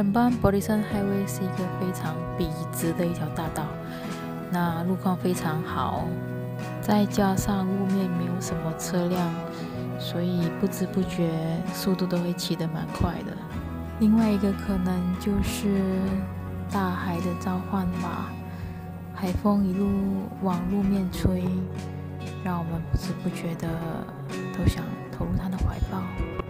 Seremban Barisan Highway 是一个非常笔直的一条大道，那路况非常好，再加上路面没有什么车辆，所以不知不觉速度都会骑得蛮快的。另外一个可能就是大海的召唤吧，海风一路往路面吹，让我们不知不觉的都想投入它的怀抱。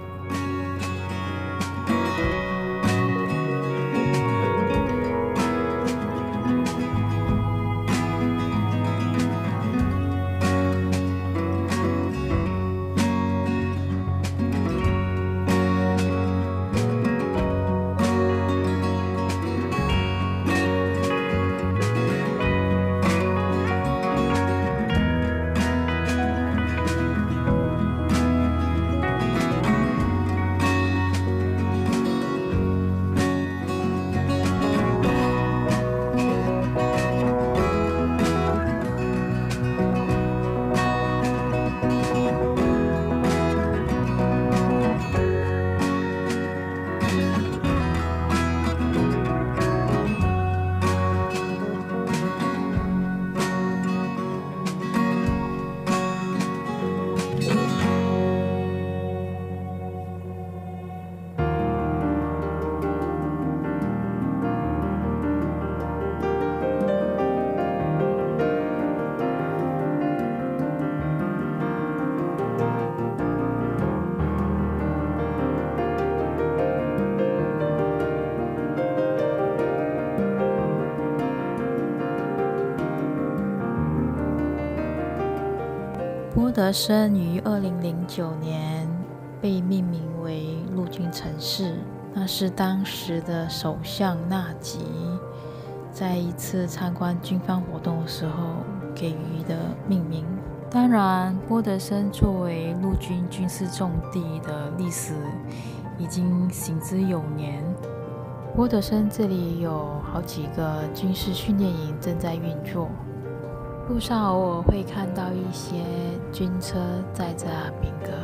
波德森于2009年被命名为陆军城市，那是当时的首相纳吉在一次参观军方活动的时候给予的命名。当然，波德森作为陆军军事重地的历史已经行之有年。波德森这里有好几个军事训练营正在运作，路上偶尔会看到一些军车载着宾格。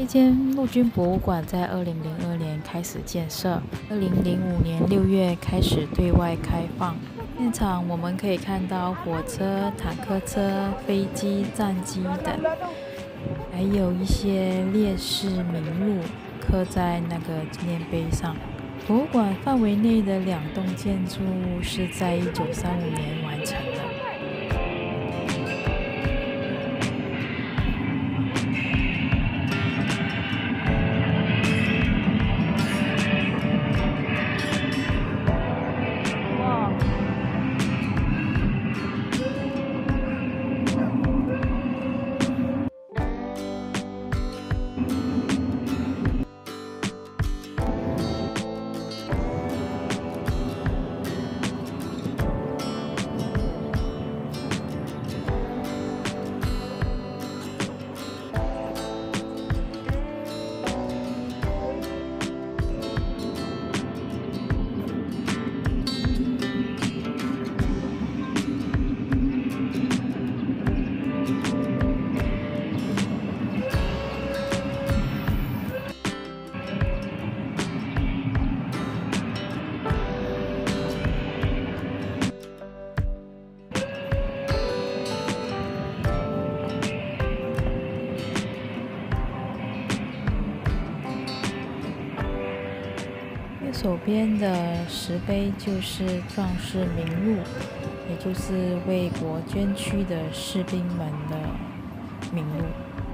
这间陆军博物馆在2002年开始建设，2005年6月开始对外开放。现场我们可以看到火车、坦克车、飞机、战机等，还有一些烈士名录刻在那个纪念碑上。博物馆范围内的2栋建筑物是在1935年完成的。手边的石碑就是壮士名录，也就是为国捐躯的士兵们的名录。